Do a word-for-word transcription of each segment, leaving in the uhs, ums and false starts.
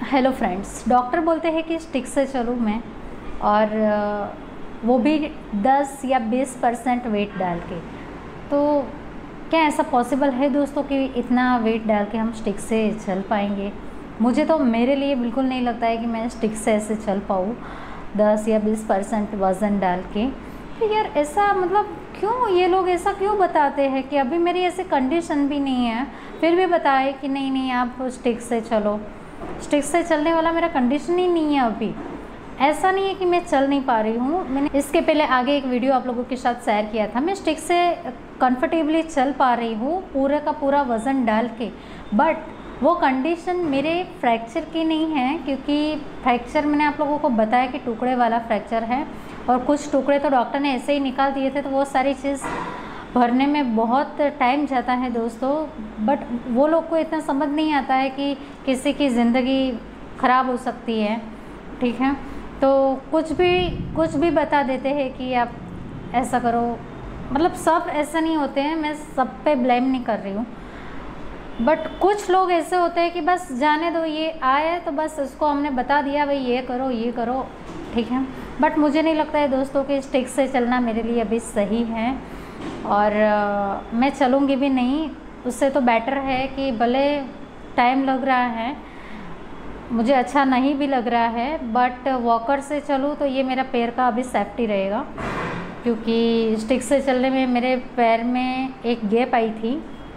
Hello friends, doctor बोलते हैं कि स्टिक से चलूँ मैं, और वो भी दस या बीस परसेंट वेट डाल के। तो क्या ऐसा पॉसिबल है दोस्तों कि इतना वेट डाल के हम स्टिक से चल पाएंगे? मुझे तो मेरे लिए बिल्कुल नहीं लगता है कि मैं स्टिक से ऐसे चल पाऊँ दस या बीस परसेंट वज़न डाल के। तो यार ऐसा मतलब क्यों ये लोग ऐसा क्यों बताते हैं कि अभी मेरी ऐसी कंडीशन भी नहीं है, फिर भी बताए कि नहीं नहीं आप स्टिक से चलो। स्टिक से चलने वाला मेरा कंडीशन ही नहीं है अभी। ऐसा नहीं है कि मैं चल नहीं पा रही हूँ। मैंने इसके पहले आगे एक वीडियो आप लोगों के साथ शेयर किया था, मैं स्टिक से कंफर्टेबली चल पा रही हूँ पूरे का पूरा वज़न डाल के। बट वो कंडीशन मेरे फ्रैक्चर की नहीं है, क्योंकि फ्रैक्चर मैंने आप लोगों को बताया कि टुकड़े वाला फ्रैक्चर है, और कुछ टुकड़े तो डॉक्टर ने ऐसे ही निकाल दिए थे। तो वो सारी चीज़ भरने में बहुत टाइम जाता है दोस्तों। बट वो लोग को इतना समझ नहीं आता है कि किसी की ज़िंदगी ख़राब हो सकती है, ठीक है। तो कुछ भी कुछ भी बता देते हैं कि आप ऐसा करो। मतलब सब ऐसा नहीं होते हैं, मैं सब पे ब्लेम नहीं कर रही हूँ, बट कुछ लोग ऐसे होते हैं कि बस जाने दो, ये आए तो बस उसको हमने बता दिया भाई ये करो ये करो, ठीक है। बट मुझे नहीं लगता है दोस्तों कि स्टिक से चलना मेरे लिए अभी सही है, और आ, मैं चलूँगी भी नहीं। उससे तो बेटर है कि भले टाइम लग रहा है, मुझे अच्छा नहीं भी लग रहा है, बट वॉकर से चलूँ तो ये मेरा पैर का अभी सेफ्टी रहेगा। क्योंकि स्टिक से चलने में मेरे पैर में एक गैप आई थी,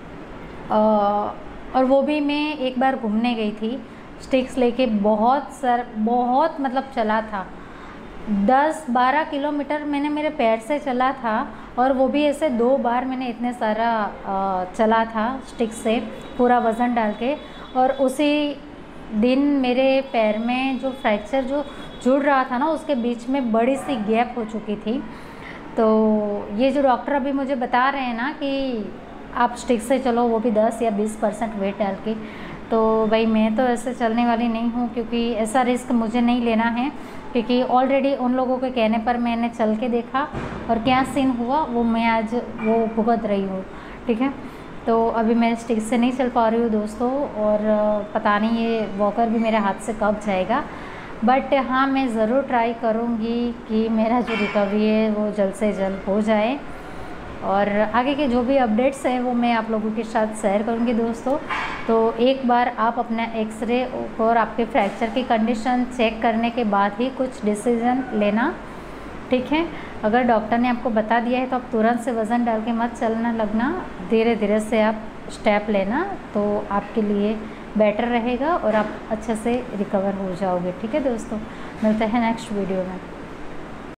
और वो भी मैं एक बार घूमने गई थी स्टिक्स लेके। बहुत सर बहुत मतलब चला था, दस बारह किलोमीटर मैंने मेरे पैर से चला था, और वो भी ऐसे दो बार मैंने इतने सारा चला था स्टिक से पूरा वज़न डाल के। और उसी दिन मेरे पैर में जो फ्रैक्चर जो जुड़ रहा था ना, उसके बीच में बड़ी सी गैप हो चुकी थी। तो ये जो डॉक्टर अभी मुझे बता रहे हैं ना कि आप स्टिक से चलो, वो भी दस या बीस परसेंट वेट डाल के, तो भाई मैं तो ऐसे चलने वाली नहीं हूँ, क्योंकि ऐसा रिस्क मुझे नहीं लेना है। क्योंकि ऑलरेडी उन लोगों के कहने पर मैंने चल के देखा, और क्या सीन हुआ वो मैं आज वो भुगत रही हूँ, ठीक है। तो अभी मैं स्टिक से नहीं चल पा रही हूँ दोस्तों, और पता नहीं ये वॉकर भी मेरे हाथ से कब जाएगा। बट हाँ, मैं ज़रूर ट्राई करूँगी कि मेरा जो रिकवरी है वो जल्द से जल्द हो जाए, और आगे के जो भी अपडेट्स हैं वो मैं आप लोगों के साथ शेयर करूँगी दोस्तों। तो एक बार आप अपना एक्सरे और आपके फ्रैक्चर की कंडीशन चेक करने के बाद ही कुछ डिसीज़न लेना, ठीक है। अगर डॉक्टर ने आपको बता दिया है तो आप तुरंत से वज़न डाल के मत चलना लगना, धीरे धीरे से आप स्टेप लेना, तो आपके लिए बेटर रहेगा और आप अच्छे से रिकवर हो जाओगे, ठीक है दोस्तों। मिलते हैं नेक्स्ट वीडियो में।